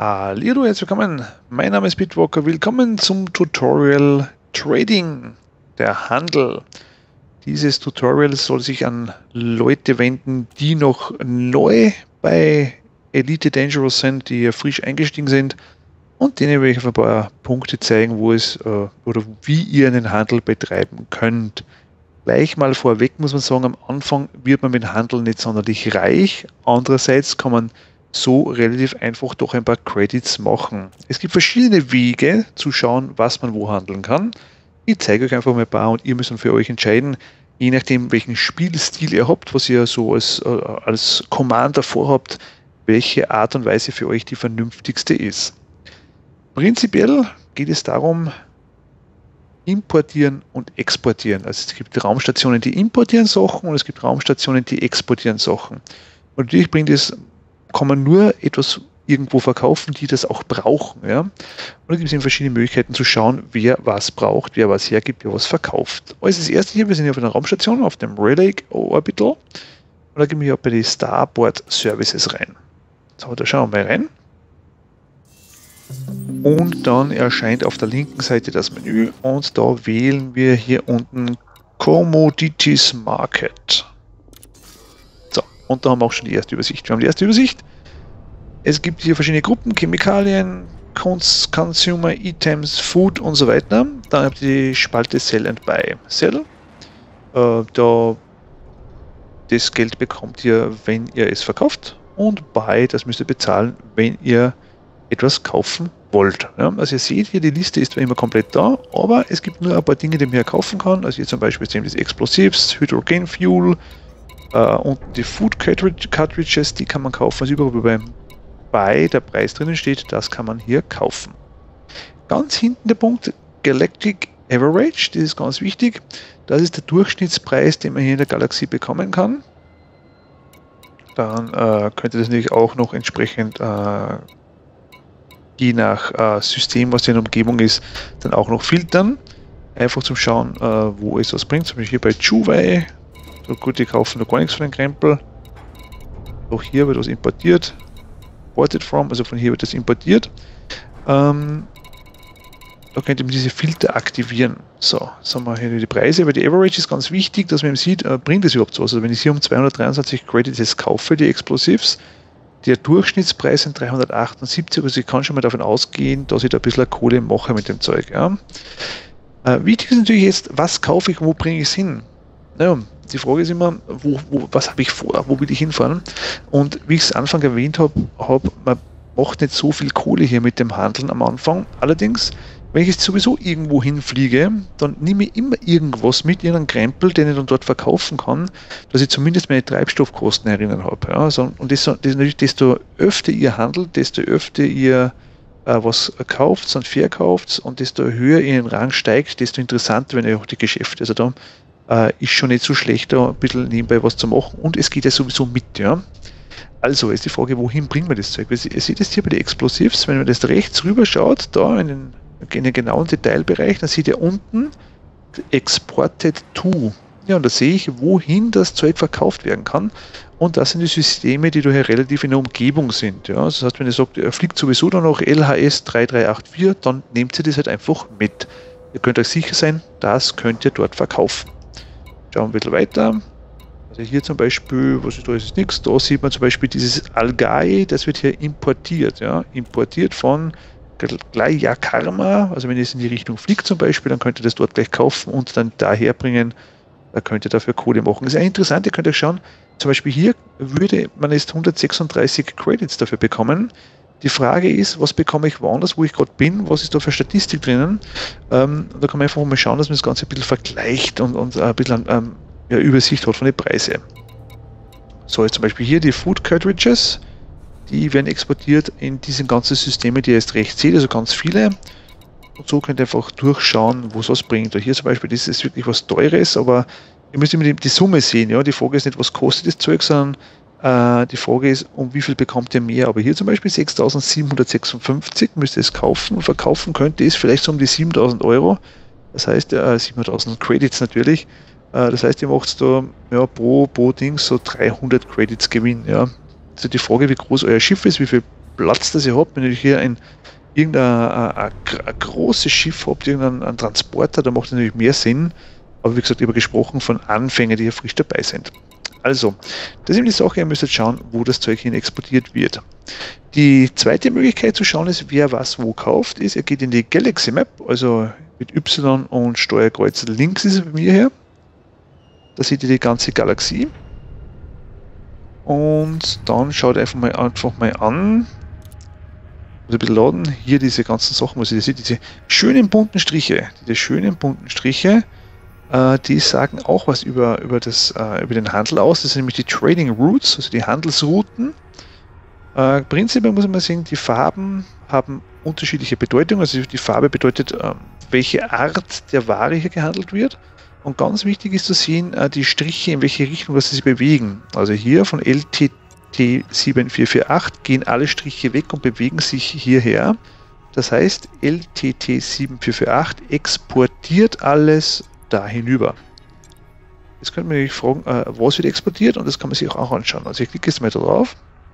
Hallo, herzlich willkommen. Mein Name ist Bitwalker. Willkommen zum Tutorial Trading, der Handel. Dieses Tutorial soll sich an Leute wenden, die noch neu bei Elite Dangerous sind, die frisch eingestiegen sind, und denen will ich auf ein paar Punkte zeigen, wo es oder wie ihr einen Handel betreiben könnt. Gleich mal vorweg muss man sagen, am Anfang wird man mit dem Handel nicht sonderlich reich. Andererseits kann man so relativ einfach doch ein paar Credits machen. Es gibt verschiedene Wege zu schauen, was man wo handeln kann. Ich zeige euch einfach mal ein paar und ihr müsst dann für euch entscheiden, je nachdem welchen Spielstil ihr habt, was ihr so als Commander vorhabt, welche Art und Weise für euch die vernünftigste ist. Prinzipiell geht es darum, importieren und exportieren. Also es gibt Raumstationen, die importieren Sachen, und es gibt Raumstationen, die exportieren Sachen. Und natürlich kann man nur etwas irgendwo verkaufen, die das auch brauchen. Ja? Und da gibt es eben verschiedene Möglichkeiten zu schauen, wer was braucht, wer was hergibt, wer was verkauft. Also das erste hier, wir sind hier auf einer Raumstation, auf dem Relay Orbital. Und da gehen wir hier bei die Starboard Services rein. So, da schauen wir mal rein. Und dann erscheint auf der linken Seite das Menü und da wählen wir hier unten Commodities Market. So, und da haben wir auch schon die erste Übersicht. Wir haben die erste Übersicht. Es gibt hier verschiedene Gruppen, Chemikalien, Consumer Items, Food und so weiter. Dann habt ihr die Spalte Sell and Buy. Sell, da das Geld bekommt ihr, wenn ihr es verkauft, und Buy, das müsst ihr bezahlen, wenn ihr etwas kaufen wollt. Ja, also ihr seht hier, die Liste ist zwar immer komplett da, aber es gibt nur ein paar Dinge, die man hier kaufen kann. Also hier zum Beispiel sehen wir das Explosives, Hydrogen Fuel, und die Food Cartridges, die kann man kaufen. Also überall beim Buy der Preis drinnen steht, das kann man hier kaufen. Ganz hinten der Punkt Galactic Average, das ist ganz wichtig. Das ist der Durchschnittspreis, den man hier in der Galaxie bekommen kann. Dann könnt ihr das natürlich auch noch entsprechend je nach System, was in der Umgebung ist, dann auch noch filtern. Einfach zum Schauen, wo es was bringt. Zum Beispiel hier bei Juwei. So gut, die kaufen da gar nichts von den Krempel. Auch hier wird was importiert. Imported from, also von hier wird das importiert. Da könnt ihr diese Filter aktivieren. So, sagen wir hier die Preise, weil die Average ist ganz wichtig, dass man eben sieht, bringt das überhaupt was. Also wenn ich hier um 223 Credits jetzt kaufe, die Explosives, der Durchschnittspreis sind 378, also ich kann schon mal davon ausgehen, dass ich da ein bisschen Kohle mache mit dem Zeug. Ja. Wichtig ist natürlich jetzt, was kaufe ich, wo bringe ich es hin? Naja, die Frage ist immer, was habe ich vor, wo will ich hinfahren? Und wie ich es Anfang erwähnt habe, man macht nicht so viel Kohle hier mit dem Handeln am Anfang. Allerdings, wenn ich jetzt sowieso irgendwo hinfliege, dann nehme ich immer irgendwas mit, irgendeinen Krempel, den ich dann dort verkaufen kann, dass ich zumindest meine Treibstoffkosten herinnen habe. Ja, also, und das natürlich, desto öfter ihr handelt, desto öfter ihr was kauft und verkauft und desto höher ihr in den Rang steigt, desto interessanter werden auch die Geschäfte. Also da ist schon nicht so schlecht, da ein bisschen nebenbei was zu machen, und es geht ja sowieso mit. Ja. Also ist die Frage, wohin bringen wir das Zeug? Ihr seht es hier bei den Explosives, wenn man das rechts rüber schaut, da in den genauen Detailbereich, dann seht ihr unten Exported to. Ja, und da sehe ich, wohin das Zeug verkauft werden kann. Und das sind die Systeme, die da hier relativ in der Umgebung sind. Ja, das heißt, wenn ihr sagt, er fliegt sowieso dann noch LHS 3384, dann nehmt ihr das halt einfach mit. Ihr könnt euch sicher sein, das könnt ihr dort verkaufen. Schauen wir ein bisschen weiter. Also hier zum Beispiel, was ist da, ist nichts. Da sieht man zum Beispiel dieses Algae, das wird hier importiert. Ja, importiert von Gleiakarma. Also wenn ihr es in die Richtung fliegt zum Beispiel, dann könnt ihr das dort gleich kaufen und dann daher bringen. Da könnt ihr dafür Kohle machen. Das ist ja interessant, ihr könnt euch schauen, zum Beispiel hier würde man jetzt 136 Credits dafür bekommen. Die Frage ist, was bekomme ich woanders, wo ich gerade bin, was ist da für Statistik drinnen? Da kann man einfach mal schauen, dass man das Ganze ein bisschen vergleicht und ein bisschen Übersicht hat von den Preisen. So, jetzt zum Beispiel hier die Food Cartridges, die werden exportiert in diesen ganzen Systemen, die ihr jetzt rechts seht, also ganz viele. Und so könnt ihr einfach durchschauen, wo es was bringt. Hier zum Beispiel, das ist wirklich was Teures, aber ihr müsst immer die Summe sehen. Ja? Die Frage ist nicht, was kostet das Zeug, sondern die Frage ist, um wie viel bekommt ihr mehr. Aber hier zum Beispiel 6.756 müsst ihr es kaufen, und verkaufen könnt ihr es vielleicht so um die 7.000 Euro. Das heißt, 7.000 Credits natürlich. Das heißt, ihr macht da ja, pro Ding so 300 Credits Gewinn. Ja? Also die Frage, wie groß euer Schiff ist, wie viel Platz, das ihr habt. Wenn ihr hier irgendein großes Schiff habt, irgendeinen Transporter, da macht es natürlich mehr Sinn. Aber wie gesagt, ich habe gesprochen von Anfängern, die hier frisch dabei sind. Also, das ist eben die Sache, ihr müsst jetzt schauen, wo das Zeug hin exportiert wird. Die zweite Möglichkeit zu schauen ist, wer was wo kauft, ist, ihr geht in die Galaxy Map, also mit Y und Steuerkreuz links ist es bei mir her. Da seht ihr die ganze Galaxie. Und dann schaut einfach mal an, ein bisschen laden, hier diese ganzen Sachen, was ihr seht, diese schönen bunten Striche, die sagen auch was über den Handel aus. Das sind nämlich die Trading Routes, also die Handelsrouten. Prinzipiell muss man sagen, die Farben haben unterschiedliche Bedeutungen. Also die Farbe bedeutet, welche Art der Ware hier gehandelt wird. Und ganz wichtig ist zu sehen, die Striche, in welche Richtung sie sich bewegen. Also hier von LTT 7448 gehen alle Striche weg und bewegen sich hierher. Das heißt, LTT 7448 exportiert alles da hinüber. Jetzt könnte man natürlich fragen, was wird exportiert, und das kann man sich auch anschauen. Also ich klicke jetzt mal da drauf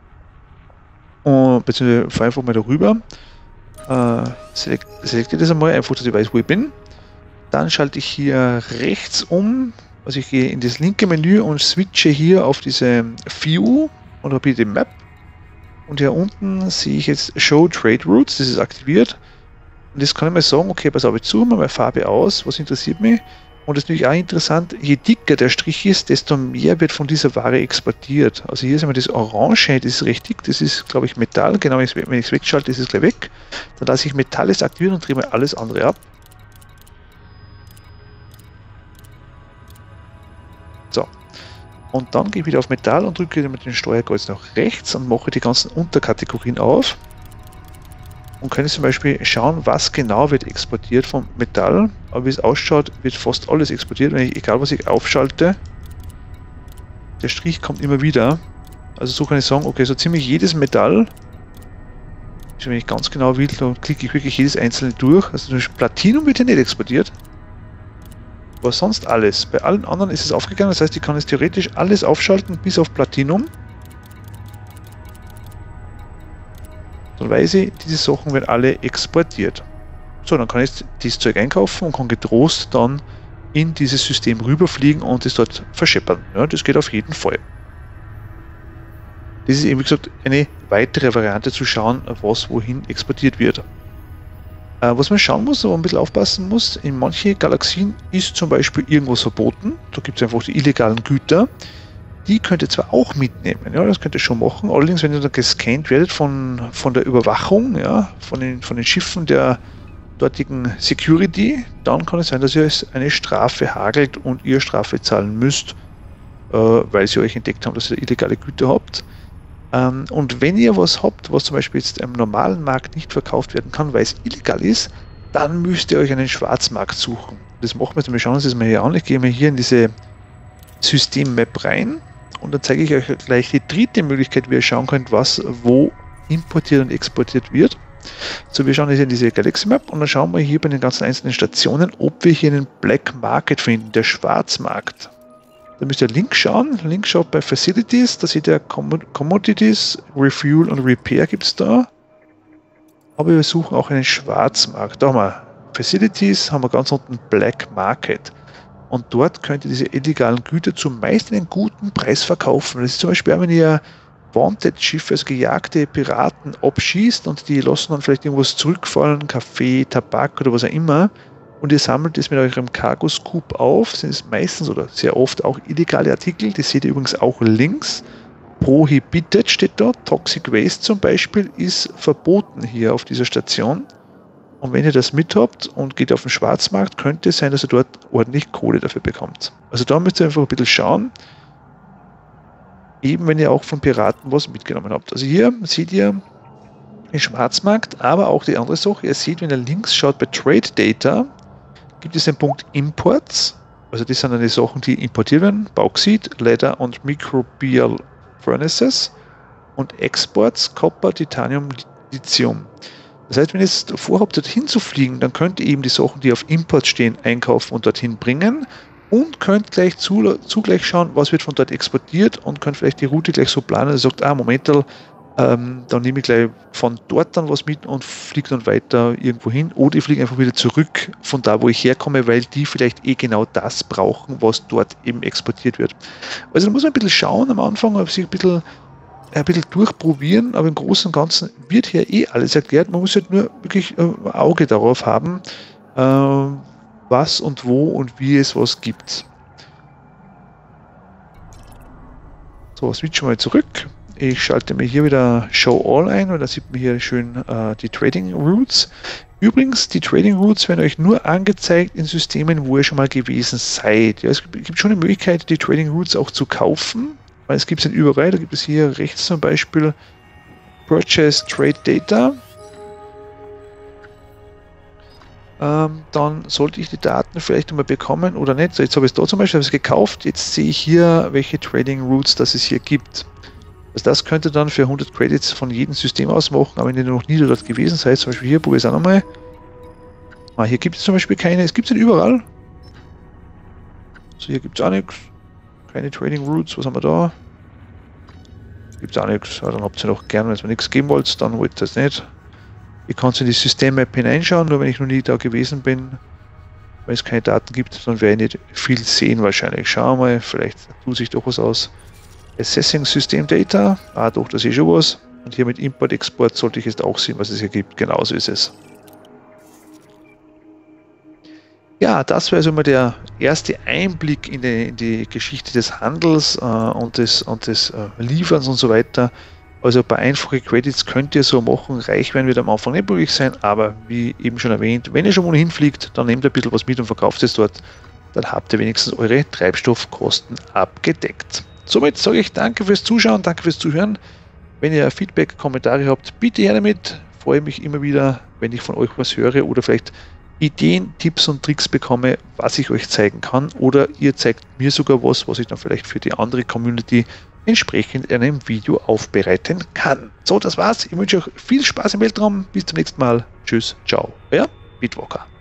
und beziehungsweise fahre einfach mal darüber, selektiere das einmal, einfach, dass ich weiß, wo ich bin. Dann schalte ich hier rechts um, also ich gehe in das linke Menü und switche hier auf diese View und habe hier die Map. Und hier unten sehe ich jetzt Show Trade Routes, das ist aktiviert. Und jetzt kann ich mal sagen, okay, pass auf, ich suche mal Farbe aus, was interessiert mich. Und das ist natürlich auch interessant, je dicker der Strich ist, desto mehr wird von dieser Ware exportiert. Also hier ist einmal das Orange, das ist recht dick, das ist, glaube ich, Metall. Genau, wenn ich es wegschalte, ist es gleich weg. Dann lasse ich Metalles aktivieren und drehe mal alles andere ab. So. Und dann gehe ich wieder auf Metall und drücke mit dem Steuerkreuz nach rechts und mache die ganzen Unterkategorien auf. Und können zum Beispiel schauen, was genau wird exportiert vom Metall. Aber wie es ausschaut, wird fast alles exportiert. Wenn ich, egal was ich aufschalte, der Strich kommt immer wieder. Also so kann ich sagen, okay, so ziemlich jedes Metall, wenn ich ganz genau will, dann klicke ich wirklich jedes einzelne durch. Also zum Beispiel Platinum wird ja nicht exportiert. Aber sonst alles. Bei allen anderen ist es aufgegangen. Das heißt, ich kann jetzt theoretisch alles aufschalten, bis auf Platinum. Dann weiß ich, diese Sachen werden alle exportiert. So, dann kann ich jetzt dieses Zeug einkaufen und kann getrost dann in dieses System rüberfliegen und es dort verscheppern. Ja, das geht auf jeden Fall. Das ist eben, wie gesagt, eine weitere Variante zu schauen, was wohin exportiert wird. Was man schauen muss, aber ein bisschen aufpassen muss, in manchen Galaxien ist zum Beispiel irgendwas verboten. Da gibt es einfach die illegalen Güter. Die könnt ihr zwar auch mitnehmen, ja, das könnt ihr schon machen, allerdings wenn ihr dann gescannt werdet von der Überwachung, ja, von den Schiffen der dortigen Security, dann kann es sein, dass ihr eine Strafe hagelt und ihr Strafe zahlen müsst, weil sie euch entdeckt haben, dass ihr illegale Güter habt. Und wenn ihr was habt, was zum Beispiel jetzt im normalen Markt nicht verkauft werden kann, weil es illegal ist, dann müsst ihr euch einen Schwarzmarkt suchen. Das machen wir jetzt mal, schauen uns das mal hier an. Ich gehe mal hier in diese System-Map rein. Und dann zeige ich euch gleich die dritte Möglichkeit, wie ihr schauen könnt, was wo importiert und exportiert wird. So, wir schauen jetzt in diese Galaxy Map und dann schauen wir hier bei den ganzen einzelnen Stationen, ob wir hier einen Black Market finden, der Schwarzmarkt. Da müsst ihr links schauen. Links schaut bei Facilities, da seht ihr Commodities, Refuel und Repair gibt es da. Aber wir suchen auch einen Schwarzmarkt. Da haben wir Facilities, haben wir ganz unten Black Market. Und dort könnt ihr diese illegalen Güter zumeist einen guten Preis verkaufen. Das ist zum Beispiel, wenn ihr Wanted-Schiffe, also gejagte Piraten, abschießt und die lassen dann vielleicht irgendwas zurückfallen, Kaffee, Tabak oder was auch immer, und ihr sammelt es mit eurem Cargo-Scoop auf, sind es meistens oder sehr oft auch illegale Artikel, die seht ihr übrigens auch links. Prohibited steht da, Toxic Waste zum Beispiel ist verboten hier auf dieser Station. Und wenn ihr das mit habt und geht auf den Schwarzmarkt, könnte es sein, dass ihr dort ordentlich Kohle dafür bekommt. Also da müsst ihr einfach ein bisschen schauen, eben wenn ihr auch von Piraten was mitgenommen habt. Also hier seht ihr den Schwarzmarkt, aber auch die andere Sache, ihr seht, wenn ihr links schaut bei Trade Data, gibt es den Punkt Imports, also das sind dann die Sachen, die importiert werden, Bauxit, Leather und Microbial Furnaces, und Exports, Copper, Titanium, Lithium. Das heißt, wenn ihr jetzt vorhabt, dorthin zu fliegen, dann könnt ihr eben die Sachen, die auf Import stehen, einkaufen und dorthin bringen und könnt gleich zugleich schauen, was wird von dort exportiert und könnt vielleicht die Route gleich so planen, dass ihr sagt, Momental, dann nehme ich gleich von dort dann was mit und fliege dann weiter irgendwo hin. Oder ich fliege einfach wieder zurück von da, wo ich herkomme, weil die vielleicht genau das brauchen, was dort eben exportiert wird. Also da muss man ein bisschen schauen am Anfang, sich ein bisschen durchprobieren, aber im Großen und Ganzen wird hier alles erklärt. Man muss halt nur wirklich ein Auge darauf haben, was und wo und wie es was gibt. So, switchen wir mal zurück. Ich schalte mir hier wieder Show All ein, weil da sieht man hier schön die Trading Routes. Übrigens, die Trading Routes werden euch nur angezeigt in Systemen, wo ihr schon mal gewesen seid. Ja, es gibt schon eine Möglichkeit, die Trading Routes auch zu kaufen, weil es gibt es nicht überall. Da gibt es hier rechts zum Beispiel Purchase Trade Data. Dann sollte ich die Daten vielleicht einmal bekommen oder nicht. So, jetzt habe ich es da zum Beispiel gekauft. Jetzt sehe ich hier, welche Trading Routes das es hier gibt. Also das könnte dann für 100 Credits von jedem System aus machen, aber wenn ihr noch nie dort gewesen seid, zum Beispiel hier, probiere ich es auch nochmal. Hier gibt es zum Beispiel keine, es gibt es nicht überall. So, hier gibt es auch nichts. Keine Trading Routes, was haben wir da? Gibt es auch nichts. Ja, dann habt ihr noch gern, wenn ihr mir nichts geben wollt, dann wollt ihr das nicht. Ich kann es in die System-Map hineinschauen, nur wenn ich noch nie da gewesen bin. Wenn es keine Daten gibt, dann werde ich nicht viel sehen wahrscheinlich. Schauen wir mal, vielleicht tut sich doch was aus. Assessing System Data, doch, das ist schon was. Und hier mit Import, Export sollte ich jetzt auch sehen, was es hier gibt. Genauso ist es. Ja, das wäre also mal der erste Einblick in die Geschichte des Handels und des Lieferns und so weiter. Also ein paar einfache Credits könnt ihr so machen. Reich werden wird am Anfang nicht möglich sein, aber wie eben schon erwähnt, wenn ihr schon wohin fliegt, dann nehmt ein bisschen was mit und verkauft es dort. Dann habt ihr wenigstens eure Treibstoffkosten abgedeckt. Somit sage ich danke fürs Zuschauen, danke fürs Zuhören. Wenn ihr Feedback, Kommentare habt, bitte her damit. Freue mich immer wieder, wenn ich von euch was höre oder vielleicht Ideen, Tipps und Tricks bekomme, was ich euch zeigen kann. Oder ihr zeigt mir sogar was ich dann vielleicht für die andere Community entsprechend in einem Video aufbereiten kann. So, das war's. Ich wünsche euch viel Spaß im Weltraum. Bis zum nächsten Mal. Tschüss, ciao. Euer Bitwalker.